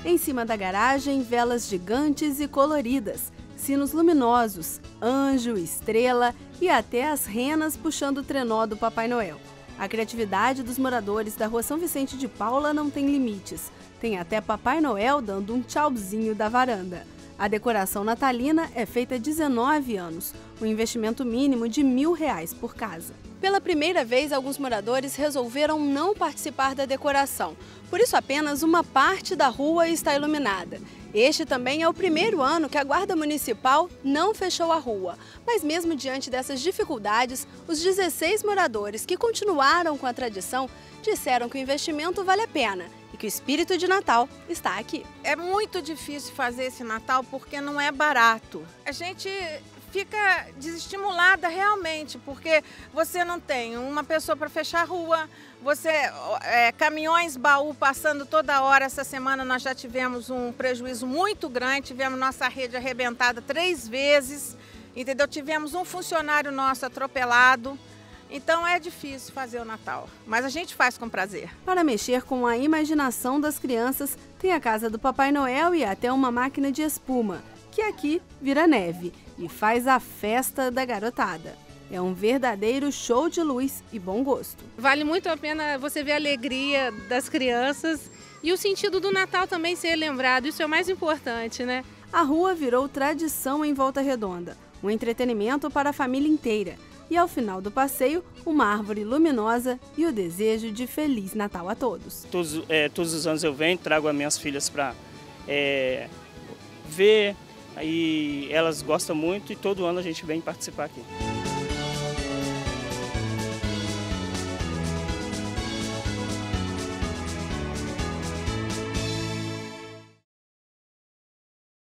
Em cima da garagem, velas gigantes e coloridas, sinos luminosos, anjo, estrela e até as renas puxando o trenó do Papai Noel. A criatividade dos moradores da Rua São Vicente de Paula não tem limites. Tem até Papai Noel dando um tchauzinho da varanda. A decoração natalina é feita há 19 anos, um investimento mínimo de R$ 1.000 por casa. Pela primeira vez, alguns moradores resolveram não participar da decoração. Por isso, apenas uma parte da rua está iluminada. Este também é o primeiro ano que a Guarda Municipal não fechou a rua. Mas mesmo diante dessas dificuldades, os 16 moradores que continuaram com a tradição disseram que o investimento vale a pena e que o espírito de Natal está aqui. É muito difícil fazer esse Natal porque não é barato. A gente fica desestimulada realmente, porque você não tem uma pessoa para fechar a rua, caminhões baú passando toda hora. Essa semana nós já tivemos um prejuízo muito grande, tivemos nossa rede arrebentada 3 vezes, entendeu? Tivemos um funcionário nosso atropelado. Então é difícil fazer o Natal, mas a gente faz com prazer. Para mexer com a imaginação das crianças, tem a casa do Papai Noel e até uma máquina de espuma, que aqui vira neve e faz a festa da garotada. É um verdadeiro show de luz e bom gosto. Vale muito a pena você ver a alegria das crianças e o sentido do Natal também ser lembrado, isso é o mais importante, né? A rua virou tradição em Volta Redonda, um entretenimento para a família inteira. E ao final do passeio, uma árvore luminosa e o desejo de Feliz Natal a todos. Todos os anos eu venho, trago as minhas filhas para ver, aí elas gostam muito e todo ano a gente vem participar aqui.